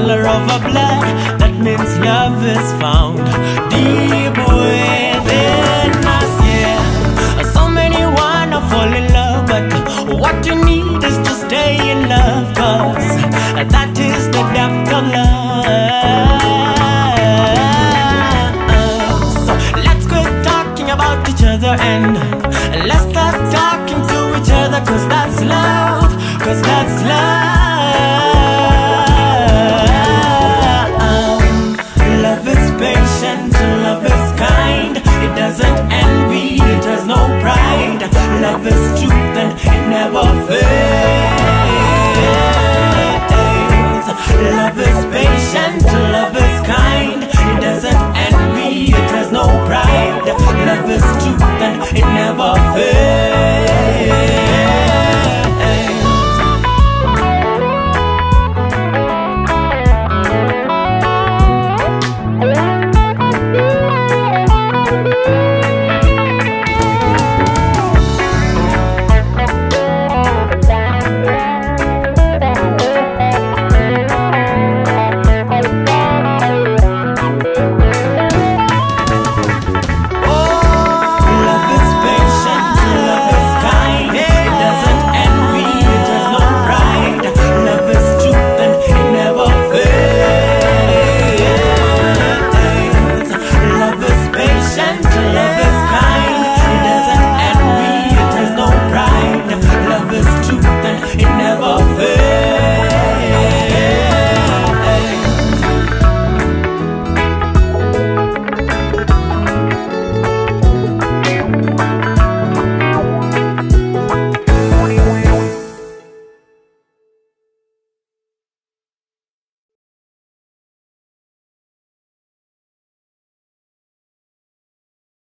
color of our blood, that means love is found deep within us, yeah. So many wanna fall in love, but what you need is to stay in love, cause that is the depth of love. So let's quit talking about each other and let's start talking to each other, cause that's love, cause that's love. Love is patient, love is kind, it doesn't envy, it has no pride. Love is truth and it never fails. Love is patient, love